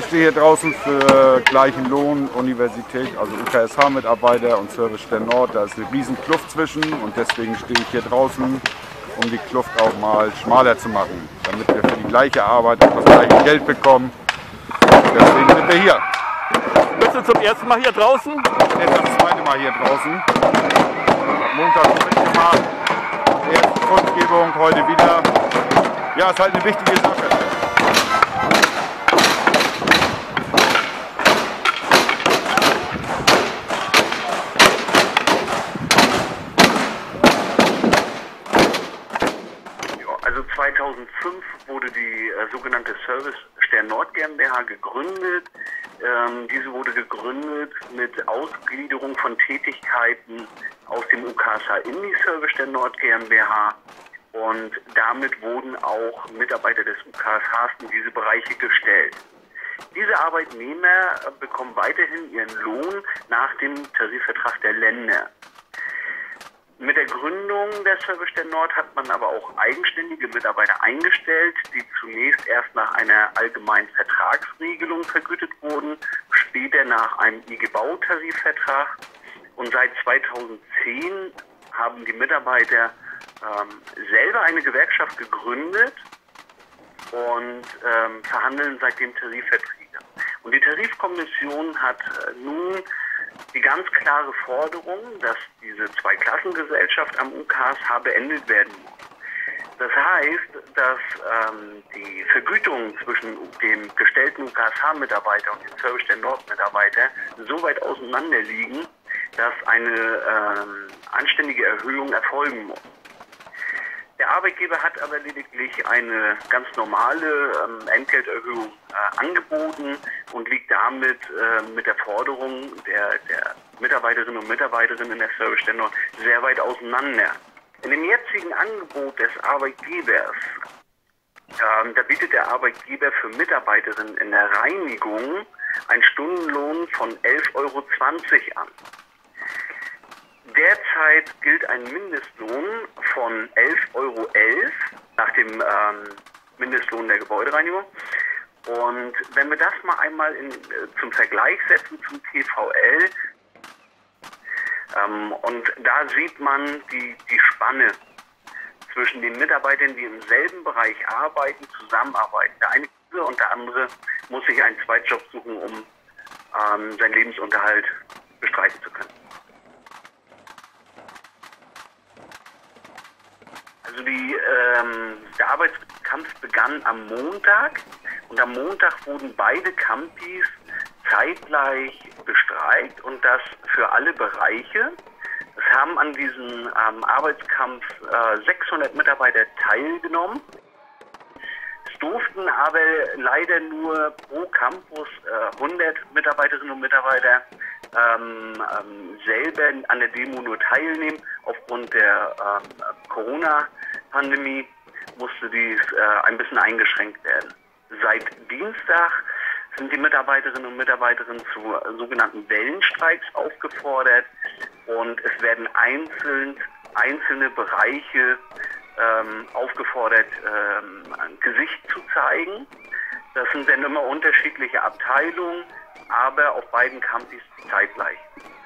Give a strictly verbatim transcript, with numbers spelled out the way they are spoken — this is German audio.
stehe hier draußen für gleichen Lohn, Universität, also U K S H-Mitarbeiter und Service Stern Nord. Da ist eine riesen Kluft zwischen und deswegen stehe ich hier draußen, um die Kluft auch mal schmaler zu machen, damit wir für die gleiche Arbeit auch das gleiche Geld bekommen. Deswegen sind wir hier. Bist du zum ersten Mal hier draußen? Jetzt das zweite Mal hier draußen. Am Montag mitgemacht. Erste Kundgebung, heute wieder. Ja, ist halt eine wichtige Sache. Also zweitausendfünf wurde die äh, sogenannte Service Stern Nord GmbH gegründet. Ähm, diese wurde gegründet mit Ausgliederung von Tätigkeiten aus dem U K S H in die Service Stern Nord GmbH. Und damit wurden auch Mitarbeiter des U K S Hs in diese Bereiche gestellt. Diese Arbeitnehmer äh, bekommen weiterhin ihren Lohn nach dem Tarifvertrag der Länder. Mit der Gründung der Service Stern Nord hat man aber auch eigenständige Mitarbeiter eingestellt, die zunächst erst nach einer allgemeinen Vertragsregelung vergütet wurden, später nach einem I G B-Tarifvertrag. Und seit zweitausendzehn haben die Mitarbeiter ähm, selber eine Gewerkschaft gegründet und ähm, verhandeln seitdem Tarifverträge. Und die Tarifkommission hat äh, nun die ganz klare Forderung, dass diese Zweiklassengesellschaft am U K S H beendet werden muss. Das heißt, dass ähm, die Vergütung zwischen dem gestellten U K S H-Mitarbeiter und dem Service Stern Nord-Mitarbeiter so weit auseinander liegen, dass eine ähm, anständige Erhöhung erfolgen muss. Der Arbeitgeber hat aber lediglich eine ganz normale ähm, Entgelterhöhung äh, angeboten und liegt damit äh, mit der Forderung der, der Mitarbeiterinnen und Mitarbeiter in der Service Stern Nord sehr weit auseinander. In dem jetzigen Angebot des Arbeitgebers, ähm, da bietet der Arbeitgeber für Mitarbeiterinnen in der Reinigung einen Stundenlohn von elf Euro zwanzig an. Derzeit gilt ein Mindestlohn von elf Euro elf nach dem ähm, Mindestlohn der Gebäudereinigung. Und wenn wir das mal einmal in, äh, zum Vergleich setzen zum T V L, ähm, und da sieht man die, die Spanne zwischen den Mitarbeitern, die im selben Bereich arbeiten, zusammenarbeiten. Der eine und der andere muss sich einen Zweitjob suchen, um ähm, seinen Lebensunterhalt bestreiten zu können. Also die, ähm, der Arbeitskampf begann am Montag und am Montag wurden beide Campis zeitgleich bestreikt und das für alle Bereiche. Es haben an diesem ähm, Arbeitskampf äh, sechshundert Mitarbeiter teilgenommen. Es durften aber leider nur pro Campus äh, hundert Mitarbeiterinnen und Mitarbeiter ähm, ähm, selber an der Demo nur teilnehmen. Aufgrund der ähm, Corona-Pandemie musste dies äh, ein bisschen eingeschränkt werden. Seit Dienstag sind die Mitarbeiterinnen und Mitarbeiter zu äh, sogenannten Wellenstreiks aufgefordert und es werden einzeln, einzelne Bereiche ähm, aufgefordert, ähm, ein Gesicht zu zeigen. Das sind dann immer unterschiedliche Abteilungen, aber auf beiden Campis zeitgleich.